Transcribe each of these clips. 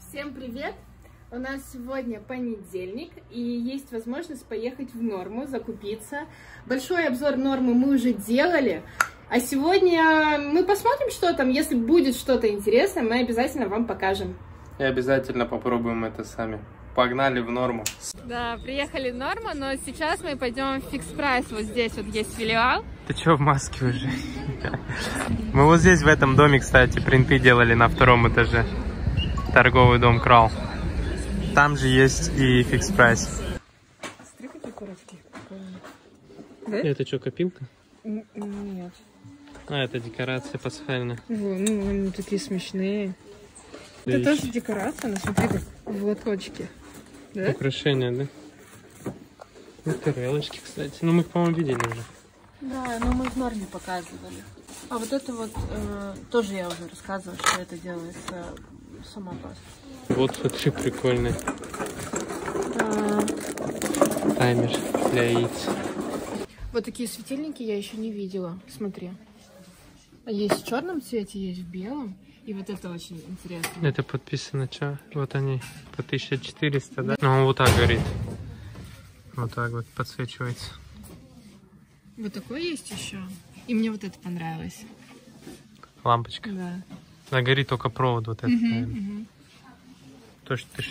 Всем привет! У нас сегодня понедельник, и есть возможность поехать в Норму, закупиться. Большой обзор Нормы мы уже делали, а сегодня мы посмотрим, что там. Если будет что-то интересное, мы обязательно вам покажем. И обязательно попробуем это сами. Погнали в Норму. Да, приехали в Норму, но сейчас мы пойдем в Fix Price. Вот здесь вот есть филиал. Ты чё в маске уже? Мы вот здесь, в этом доме, кстати, принты делали на втором этаже. Торговый дом Крал. Там же есть и Fix Price. Смотри, какие корочки. Это что, копилка? Нет. А, это декорация пасхальная. Ну, они такие смешные. Это тоже декорация, но смотри, как вот точки. Да? Украшения, да? Ну, тарелочки, кстати. Ну, мы их, по-моему, видели уже. Да, но мы в Норме показывали. А вот это вот тоже я уже рассказывала, что это делается сама паста. Вот, смотри, прикольный. Да. Таймер для яиц. Вот такие светильники я еще не видела. Смотри. Есть в черном цвете, есть в белом. И вот это очень интересно. Это подписано, что? Вот они, по 1400, да? Ну, он вот так горит. Вот так вот подсвечивается. Вот такой есть еще. И мне вот это понравилось. Лампочка. Да. Она горит только провод вот этот, наверное. То, что ты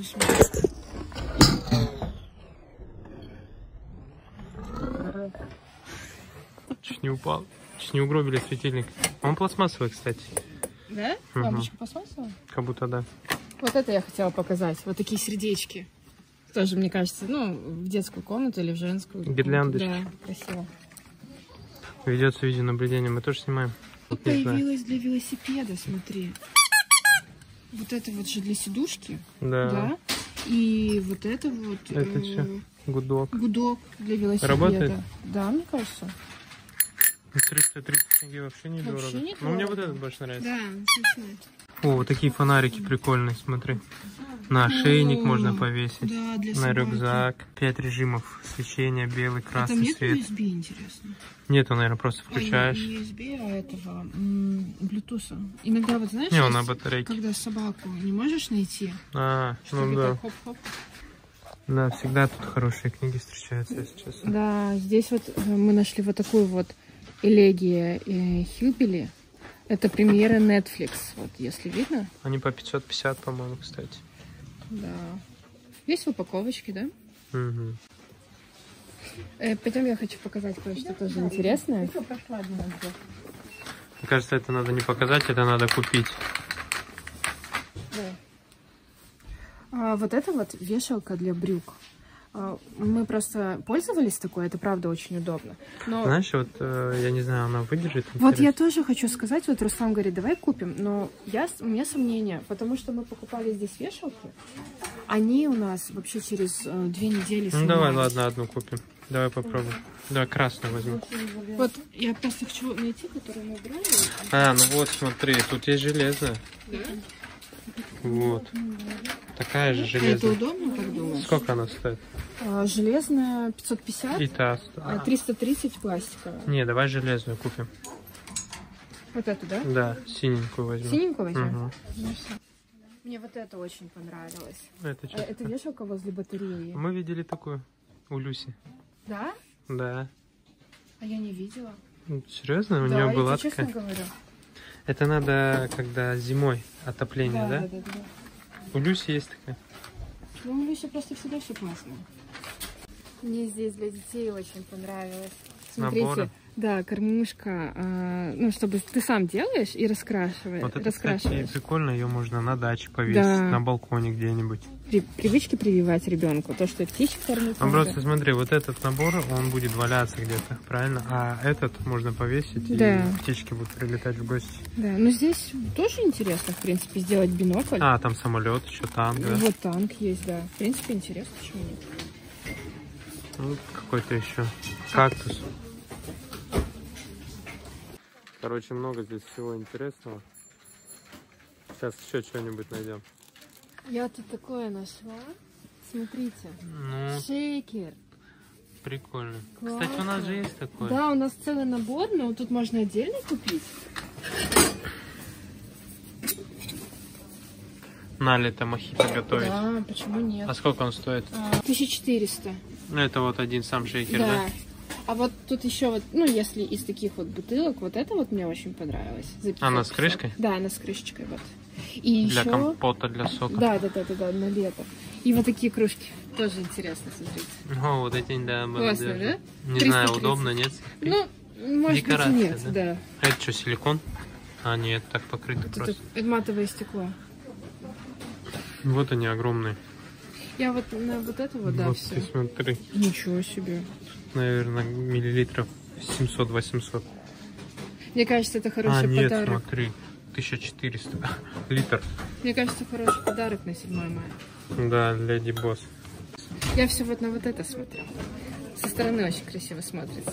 чуть не упал. Чуть не угробили светильник. Он пластмассовый, кстати. Да? Лампочка пластмассовая? Как будто да. Вот это я хотела показать. Вот такие сердечки. Тоже, мне кажется, ну, в детскую комнату или в женскую. Гирляндочки. Да, красиво. Ведется видеонаблюдение, мы тоже снимаем. Вот появилась для велосипеда, смотри. Вот это вот же для сидушки. Да. Да? И вот это вот... Это что? Гудок. Гудок для велосипеда. Работает? Да, мне кажется. 330 тенге вообще недорого. Вообще не Но мне дорого. вот этот больше нравится. Да, смешно. О, вот такие фонарики прикольные, смотри. На ошейник можно повесить. Да, для на собаки. рюкзак. 5 режимов свечения: белый, красный, нет свет. USB, интересно? Нету, наверное, просто включаешь. Не USB, а этого, Bluetooth. Иногда, вот знаешь, Не, он на батарейке. когда собаку не можешь найти, Ну чтобы да. так хоп-хоп. Да, всегда тут хорошие книги встречаются, если честно. Да, здесь вот мы нашли вот такую вот элегия Хилбили. Это премьера Netflix, вот если видно. Они по 550, по-моему, кстати. Да. Есть в упаковочке, да? Угу. Потом я хочу показать кое-что тоже интересное. Мне кажется, это надо не показать, это надо купить. Да. Вот это вот вешалка для брюк. Мы просто пользовались такой, это правда очень удобно. Но... Знаешь, вот я не знаю, она выдержит. Вот интересно. я тоже хочу сказать, вот Руслан говорит, давай купим, но у меня сомнения, потому что мы покупали здесь вешалки, они у нас вообще через 2 недели Ну давай, ладно, одну купим. Давай попробуем. Давай красную возьмем. Вот я просто хочу найти, которую мы брали. Ну вот, смотри, тут есть железная. Да? Вот. Такая же Это железная. удобно, как думаешь? Сколько она стоит? Железная 550, И та. 330 пластиковая. Не, давай железную купим. Вот эту, да? Да, синенькую возьмем. Синенькую возьмем? Угу. Мне вот это очень понравилось. Это что? Это вешалка возле батареи. Мы видели такую у Люси. Да? Да. А я не видела. Серьезно? У Да, нее я была тебе честно такая? говорю. Это надо, когда зимой отопление, да? Да. У Люси есть такая. Ну, у Люси просто всегда все классно. Мне здесь для детей очень понравилось. Смотрите, Наборы. да, кормушка, ну, чтобы ты сам делаешь и раскрашиваешь. Вот это, кстати, прикольно, ее можно на даче повесить, Да. на балконе где-нибудь. Привычки прививать ребенку, то, что и птичек кормить. Ну, просто смотри, вот этот набор, он будет валяться где-то, правильно? А этот можно повесить, Да. и птички будут прилетать в гости. Да, но здесь тоже интересно, в принципе, сделать бинокль. Там самолет, еще танк, да? Вот танк есть, да. В принципе, интересно, почему нет. Ну, какой-то еще кактус. Короче, много здесь всего интересного. Сейчас еще что-нибудь найдем. Я тут такое нашла. Смотрите. Ну, Шейкер. прикольно. Классно. Кстати, у нас же есть такой. Да, у нас целый набор, но тут можно отдельно купить. налито мохито готовить. Да, почему нет? А сколько он стоит? 1400. Ну, это вот один сам шейкер, да? Да. А вот тут еще вот, ну, если из таких вот бутылок, вот это вот мне очень понравилось. Она с крышкой? Да, она с крышечкой вот. И для еще... компота, для сока. Да, на лето. И вот такие кружки. Тоже интересно смотреть. О, вот эти, да. Классно, да? Не знаю, удобно, нет? Ну, может декорация, быть и нет, да? да. А это что, силикон? А, нет, так покрыто Вот просто. это матовое стекло. Вот они огромные. Я вот на вот это вот, да, вот все. ты смотри. Ничего себе. Наверное, миллилитров 700-800. Мне кажется, это хороший нет, подарок. смотри, 1400 литр. Мне кажется, хороший подарок на 7 мая. Да, Леди Босс. Я все вот на вот это смотрю. Со стороны очень красиво смотрится.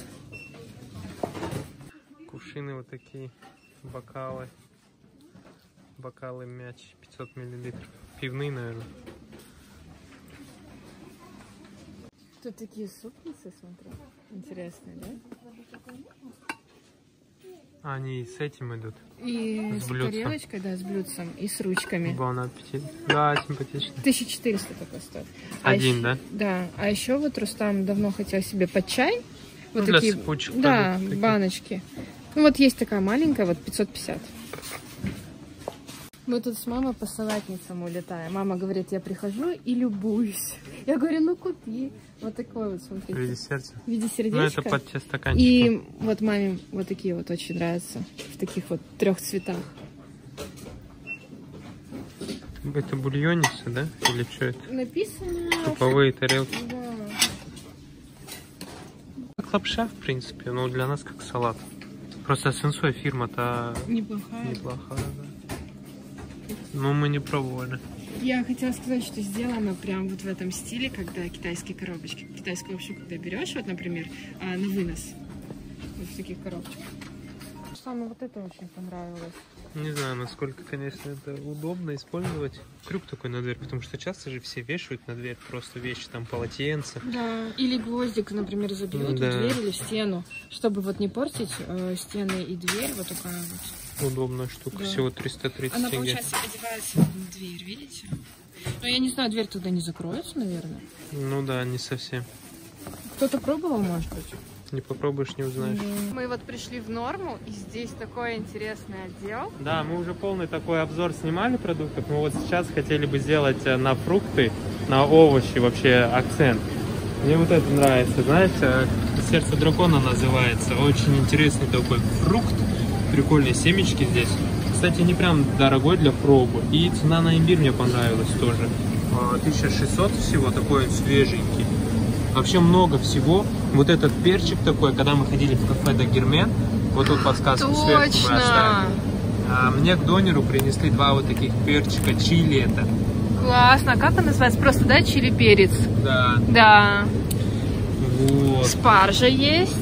Кувшины вот такие, бокалы. Бокалы мяч, 500 миллилитров. Пивные, наверное. Тут такие супницы, смотрю. Интересные, да? Они с этим идут. И с тарелочкой, да, с блюдцем. И с ручками. Бон аппетит. Да, симпатично. 1400 такой стоит. Один, да? Да. А еще вот Рустам давно хотел себе под чай. Вот для такие, сыпучих да, продуктов баночки. Ну вот есть такая маленькая, вот 550. Мы тут с мамой по салатницам улетаем. Мама говорит, я прихожу и любуюсь. Я говорю, ну купи. Вот такой вот, смотрите. В виде сердца. В виде сердечка. Ну, это под те стаканчики. И вот маме вот такие вот очень нравятся. В таких вот 3 цветах. Это бульонница, да? Или что это? Написано... Суповые тарелки. Да. Как лапша, в принципе, но для нас как салат. Просто Сенсой фирма-то Неплохая. да. Но мы не пробовали. Я хотела сказать, что сделано прям вот в этом стиле, когда китайские коробочки. Китайскую лапшу, когда берешь, вот, например, на вынос. Вот в таких коробочках. Самое вот это очень понравилось. Не знаю, насколько, конечно, это удобно использовать. Крюк такой на дверь, потому что часто же все вешают на дверь просто вещи, там полотенца. Да, или гвоздик, например, забьют да. в дверь или в стену, чтобы вот не портить стены и дверь. Вот такая вот. Удобная штука, да. Всего 330 Она, тенге. получается, одевается в дверь, видите? Но я не знаю, дверь туда не закроется, наверное. Ну да, не совсем. Кто-то пробовал, может быть? Не попробуешь, не узнаешь. Мы вот пришли в Норму, и здесь такой интересный отдел. Да, мы уже полный такой обзор снимали продуктов, но вот сейчас хотели бы сделать на фрукты, на овощи вообще акцент. Мне вот это нравится, знаешь, сердце дракона называется. Очень интересный такой фрукт. Прикольные семечки здесь. Кстати, не прям дорогой для пробы. И цена на имбирь мне понравилась тоже. 1600 всего, такой свеженький. Вообще много всего. Вот этот перчик такой, когда мы ходили в кафе Дагермен, вот тут подсказку сверху мы оставили. Мне к донеру принесли 2 вот таких перчика, чили это. Классно. Как он называется? Просто, да, чили-перец? Да. Да. Вот. Спаржа есть.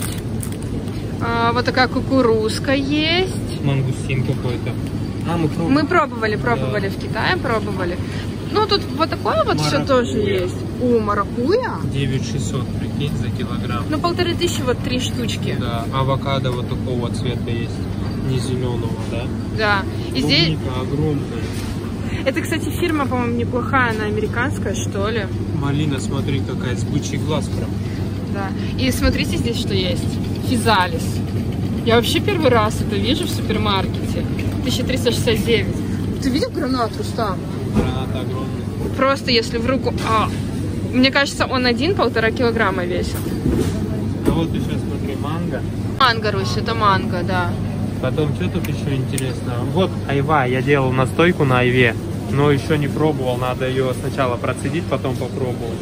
Вот такая кукурузка есть. Мангустин какой-то. Мы пробовали да. В Китае пробовали. Ну, тут вот такое вот все тоже есть. О, маракуйя. 9600, прикинь, за килограмм. Ну, 1500, вот 3 штучки. Да, авокадо вот такого цвета есть. Не зеленого, да? Да. И здесь... огромная. Это, кстати, фирма, по-моему, неплохая. Она американская, что ли. Малина, смотри, какая, с бычий глаз прям. Да. И смотрите здесь, что есть. Физалис. Я вообще первый раз это вижу в супермаркете. 1369. Ты видел гранат, Рустам? Гранат огромный. Просто если в руку... мне кажется, он 1,5 килограмма весит. А вот еще смотри, манго. Манго, Русь, это манго, да. Потом, что тут еще интересно? Вот айва, я делал настойку на айве, но еще не пробовал, надо ее сначала процедить, потом попробовать.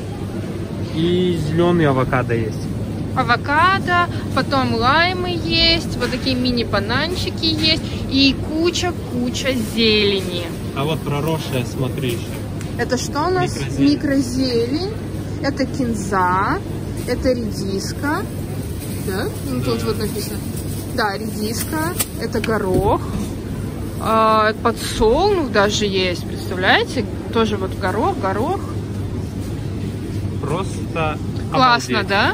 И зеленый авокадо есть. Авокадо, потом лаймы есть, вот такие мини-бананчики есть и куча зелени. А вот проросшая, смотри еще. Это что у нас? Микрозелень. Это кинза, это редиска. Да? Ну, тут вот написано. Да, редиска, это горох. Подсолнух даже есть, представляете? Тоже вот горох. Просто классно, обалдеть. Да?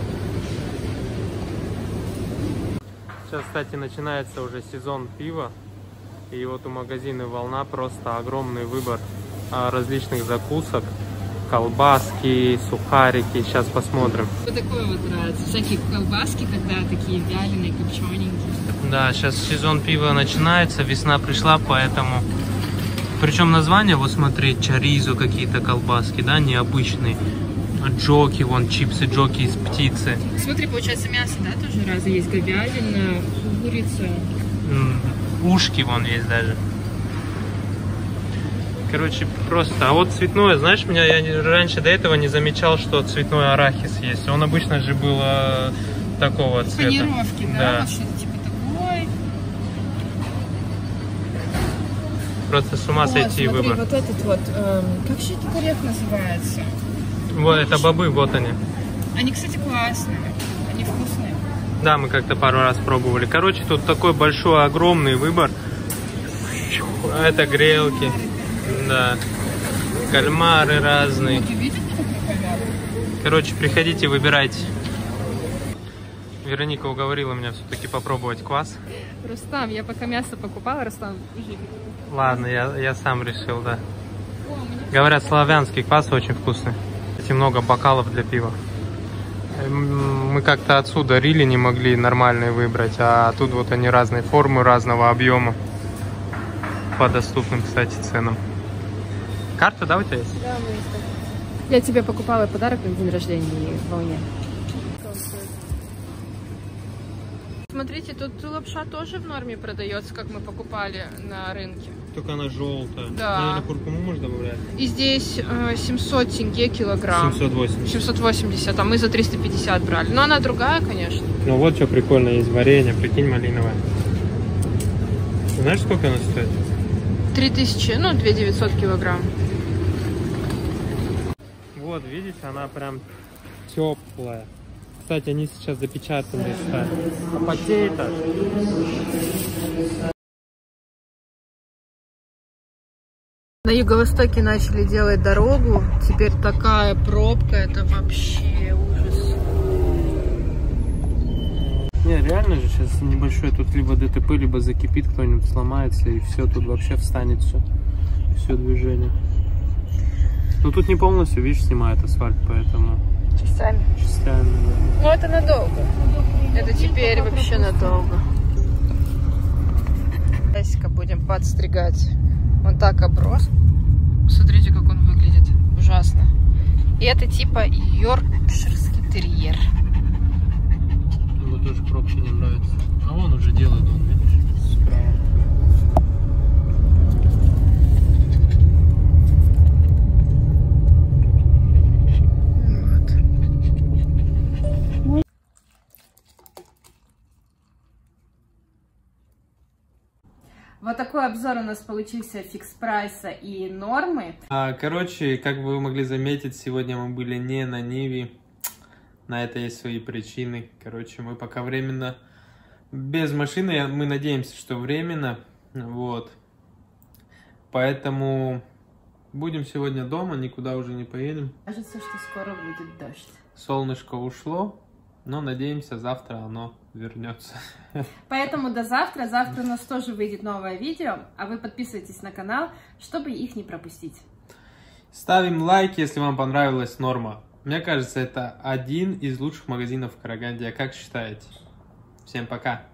Сейчас, кстати, начинается уже сезон пива. И вот у магазина «Волна» просто огромный выбор различных закусок. Колбаски, сухарики. Сейчас посмотрим. Вот такое вот нравится. Всякие колбаски, когда такие вяленые, копчененькие. Да, сейчас сезон пива начинается, весна пришла, поэтому... Причем названия, вот смотри, чоризо какие-то колбаски, да, необычные. Джоки, вон, чипсы джоки из птицы. Смотри, получается мясо, да, тоже разное. Есть говядина, курица. Ушки вон есть даже. Короче, просто. А вот цветное, знаешь, я раньше до этого не замечал, что цветной арахис есть. Он обычно же был такого цвета. Панировки, да? Вот что-то типа такой. Просто с ума сойти смотри, выбор. Вот этот вот, как же этот орех называется? Вот, это бобы, вот они. Они, кстати, классные. Они вкусные. Да, мы как-то пару раз пробовали. Короче, тут такой большой, огромный выбор. Это грелки. Да. Кальмары разные. Короче, приходите, выбирайте. Вероника уговорила меня все-таки попробовать квас. Рустам, я пока мясо покупала, Рустам, уже. Ладно, я сам решил, да. Говорят, славянский квас очень вкусный. Кстати, много бокалов для пива. Мы как-то отсюда рили не могли нормальные выбрать, а тут вот они разной формы, разного объема. По доступным, кстати, ценам. Карта, да, у тебя есть? Да, у меня есть. Я тебе покупала подарок на день рождения в волне. Смотрите, тут лапша тоже в норме продается, как мы покупали на рынке. Только она желтая. Да. Наверное, куркуму можно добавлять? И здесь 700 тенге килограмм. 780. 780, а мы за 350 брали. Но она другая, конечно. Ну вот что прикольно, есть варенье, прикинь, малиновое. Знаешь, сколько она стоит? 3000, ну 2900 килограмм. Вот, видите, она прям теплая. Кстати, они сейчас запечатанные стали. А потеет аж. На юго-востоке начали делать дорогу. Теперь такая пробка, это вообще ужас. Не, реально же сейчас небольшое тут либо ДТП, либо закипит, кто-нибудь сломается, и все, тут вообще встанет все движение. Но тут не полностью, видишь, снимает асфальт, поэтому... Частями. Частями, да. Ну это надолго. Это теперь вообще надолго. Ясика будем подстригать. Он так оброс. Смотрите, как он выглядит. Ужасно. И это типа йоркширский терьер. Ему тоже пробки не нравится. А он уже делает, он, видишь, справа. Вот такой обзор у нас получился фикс-прайса и нормы. Короче, как вы могли заметить, сегодня мы были не на Ниве. На это есть свои причины. Короче, мы пока временно без машины. Мы надеемся, что временно. Вот. Поэтому будем сегодня дома, никуда уже не поедем. Кажется, что скоро будет дождь. Солнышко ушло, но надеемся, завтра оно вернется. Поэтому до завтра. Завтра у нас тоже выйдет новое видео, а вы подписывайтесь на канал, чтобы их не пропустить. Ставим лайк, если вам понравилась норма. Мне кажется, это один из лучших магазинов в Караганде. Как считаете? Всем пока!